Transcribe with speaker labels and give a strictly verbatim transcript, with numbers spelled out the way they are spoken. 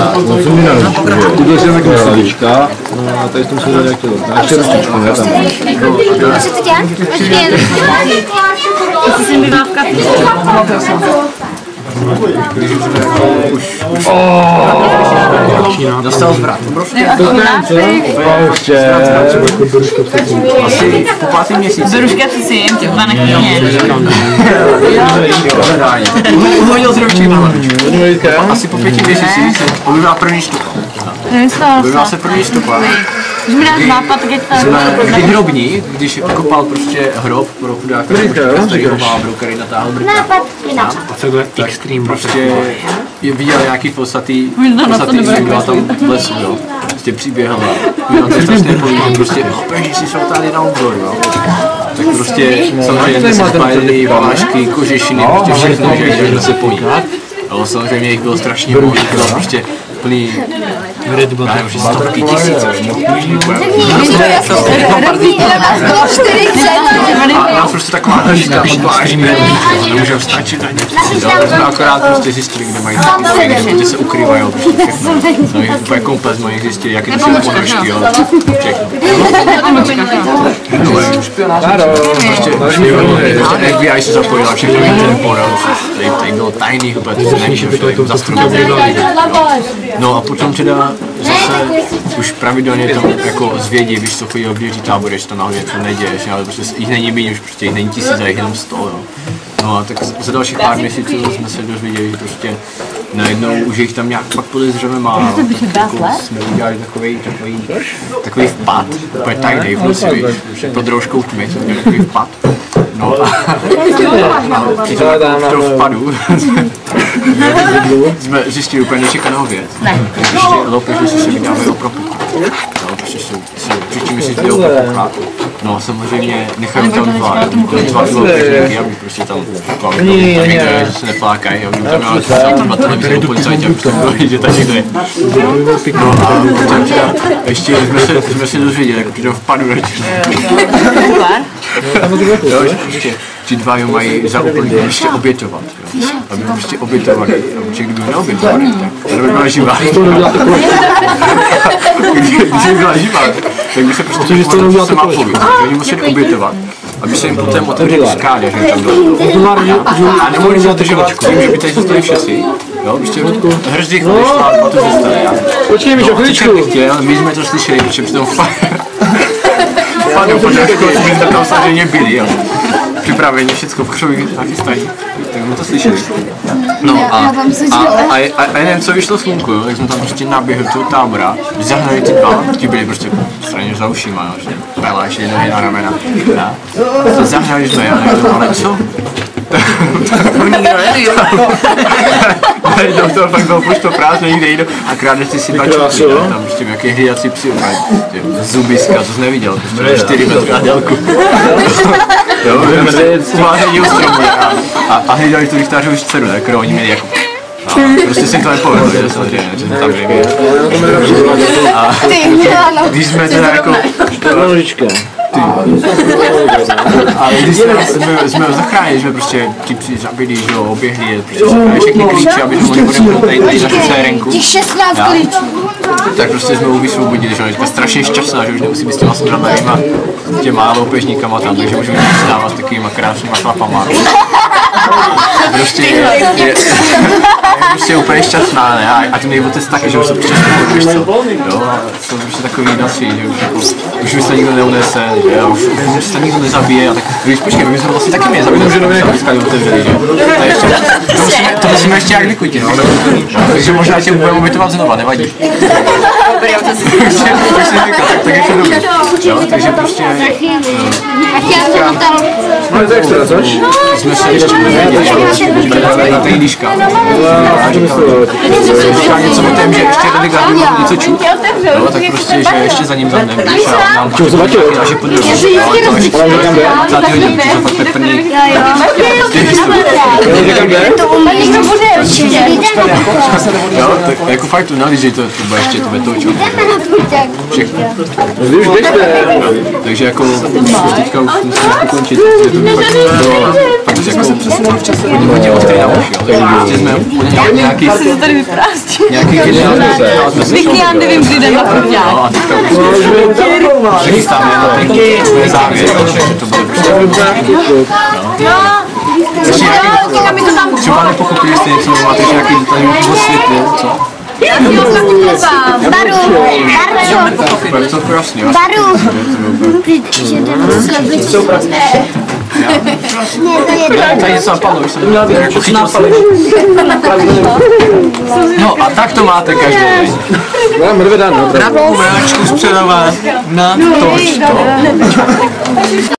Speaker 1: Tudy je taky sadička, no a tady s tom se dá nějaký loď. A ještě rostičku, ne tam.
Speaker 2: Co to dělá? Jestli jsem bývá v kapitě.
Speaker 3: Dostal zvrat.
Speaker 1: Ještě.
Speaker 3: Asi po pátý měsíc.
Speaker 2: Beruška si si jem, těchba na kyně.
Speaker 3: Uhodil z rovčíma. Asi po pěti měsících objevila první štupa. Objevila se první štupa.
Speaker 2: Když mi dáš nápad, tak je to...
Speaker 3: Kdy hrobní, když kopal prostě hrob pro chudáka, který ho má brou, který natáhl brka.
Speaker 2: Nápad je nápad.
Speaker 3: A co je extrém, prostě viděl nějaký fousatý, fousatý byla tam v lesu, jo. Prostě přiběhla, viděl to strašně povídám, prostě peži si šel tady na obzor, jo. Tak prostě samozřejmě se spájely vášky, kožešiny, prostě všechno, že se pojí. Ale samozřejmě jich bylo strašně moc, bylo prostě plný, já nevím, že stovky tisíc. A nás prostě taková nízká pláž, nemůžeme stačit ani. My jsme akorát prostě zjistili, kde mají ty, kde se ukrývají všechno. No i úplně komplet jsme jich zjistili, jak je to ponožky, jo. Všechno. Prostě F B I se zapojila, všechno Interpol, tady bylo tajných, úplně to se nemůže člověk zastrojit. No a potom teda zase už pravidelně tam jako zvědí, když to chodí oběří tábory, že to nahodně to neděješ, ale prostě jich není méně, už prostě jich není tisíc a jich jenom sto, jo. No a tak za dalších pár měsíců jsme se dozvěděli, že prostě najednou už jich tam nějak pak podezřeme málo. Jako jsme udělali takový, takový, takový vpad, úplně tajný v noci, víš, pod rouškou tmy jsme udělali takový vpad. No a při tom vpadu jsme zjistili úplně nečekanou věc. Prostě loupeži si vydávají o propuchu. Prostě jsou příčím si jde o propuchát. No a samozřejmě nechají tam dva, dva loupežníky, aby prostě tam někdo, že se neplákají, aby tam měla třeba televizi o policajtě, aby to bylo, že tady někdo je. No a potom teda ještě jsme se dozvěděli, jako při tom vpadu jo, že prostě ti dva jo mají za úplně ještě obětovat, jo. Aby prostě obětovali, protože kdyby neobětovali, tak to by byla živá. Když by byla živá, tak by se prostě to se má povědět, že oni museli obětovat, aby se jim potom otevřeli skály, že tam bylo. A nemohli zadržovat tím, že by tady zůstali všetci. Jo, prostě hrzích vyšla a to zůstali.
Speaker 1: Počkej mi, že chvíličku.
Speaker 3: My jsme to slyšeli, protože při tom Panu pořádku, my jsme tam samozřejmě byli, jo. Připraveni, všecko pokřoví, nachystají, tak jsme to slyšeli. No a, a, a, a, a nevím, co vyšlo slunku, jo, tak jsme tam prostě naběhli do toho tábora, zahnali ty dva, ti byli prostě straně za ušima, jo, že pelášili nohy na ramena. A zahnali jsme, jo, nevím, ale co? No nikdo nejde, najednou to fakt bylo pušto prázdno, nikde jde a krádež ty si bačky, tam prostě nějaký hlídací psi, zubiska, to jsi neviděl, prostě čtyři metry na délku. Jo, uvážení ústřemí a, a hlídali tu rychtářovu dceru, tak kterou oni měli jako a prostě se jim to nepovedlo, že samozřejmě, že tam nevěděli. A když jsme teda jako... A když jsme, jsme, jsme ho zachránili, jsme prostě ti psi zabili, že jo, oběhli, prostě jsme všechny klíče, aby jsme mohli podepnout tady, tady naši sérenku.
Speaker 2: Těch šestnáct klíčů.
Speaker 3: Tak prostě jsme ho vysvobodili, že ona je strašně šťastná, že už nemusí být s těma stramerýma, těma loupežníkama tam, takže můžeme stávat s takovýma krásnýma chlapama. Prostě je, je, je prostě úplně šťastná, ne? A, a tím nejvíc taky, že už se prostě víš co, jo, a jsou prostě takový noci, že už, jako, už už se nikdo neunese, že jo, už, už se nikdo nezabije a tak, když počkej, my jsme vlastně taky mě zabili, že to je otevřeli, že to ještě, to musíme, to musíme ještě jak likvidit, no, takže možná tě budeme obětovat znova, nevadí.
Speaker 2: Dobrý, to si
Speaker 3: už si říkal, tak, tak je to dobrý, jo, takže prostě...
Speaker 1: No je to extra, což?
Speaker 3: Jsme se ještě nevěděli, na té líška. A říkal něco o tom, že ještě jeden Edgar něco čut. No, tak prostě, že ještě za ním tam nevíš a nám
Speaker 1: Čo, zobačil?
Speaker 3: naše podruží. Za ty hodiny, to fakt peprný. Jo, tak jako fakt tu nalížej to, to bude ještě to betočo. Všechno.
Speaker 1: Vy už běžte.
Speaker 3: Takže jako už teďka už musíme jako končit. Protože jako hodně ostrý na uši, jo. Takže prostě jsme úplně nějaký...
Speaker 2: Se to tady vyprázdí.
Speaker 3: Nějaký jedenáct
Speaker 2: Vykni, já nevím, kdy jdem na prvňák.
Speaker 3: No a teďka už přechystáme na ten závěr, že to bude prostě... Třeba nepochopili jste něco, máte nějaký tady osvětlil, co?
Speaker 2: Baru,
Speaker 3: Baru, to krásně.
Speaker 2: Baru.
Speaker 3: Tady něco napadlo, už jsem jako chytil se. No a tak to máte každý den.
Speaker 1: Vám mrve dá, no.
Speaker 3: Krátkou mráčku zpředovat na toč to.